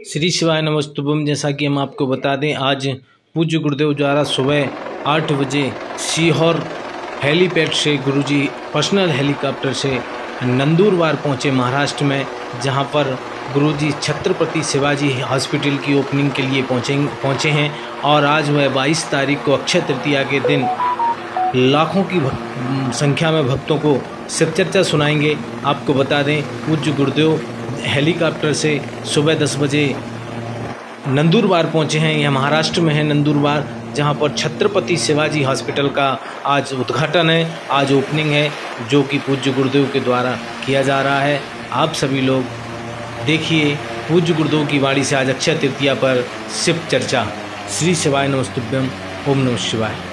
श्री शिवाय नमस्तुभ्यम। जैसा कि हम आपको बता दें, आज पूज्य गुरुदेव द्वारा सुबह 8 बजे सीहोर हेलीपैड से गुरुजी पर्सनल हेलीकॉप्टर से नंदुरबार पहुंचे महाराष्ट्र में, जहां पर गुरुजी छत्रपति शिवाजी हॉस्पिटल की ओपनिंग के लिए पहुंचे हैं। और आज वह 22 तारीख को अक्षय तृतीया के दिन लाखों की संख्या में भक्तों को शिव चर्चा सुनाएंगे। आपको बता दें, पूज्य गुरुदेव हेलीकॉप्टर से सुबह 10 बजे नंदुरबार पहुंचे हैं। यह महाराष्ट्र में है नंदुरबार, जहां पर छत्रपति शिवाजी हॉस्पिटल का आज उद्घाटन है, आज ओपनिंग है, जो कि पूज्य गुरुदेव के द्वारा किया जा रहा है। आप सभी लोग देखिए पूज्य गुरुदेव की वाणी से आज अक्षय तृतीया पर शिव चर्चा। श्री शिवाय नमस्तुभ्यम। ओम नमः शिवाय।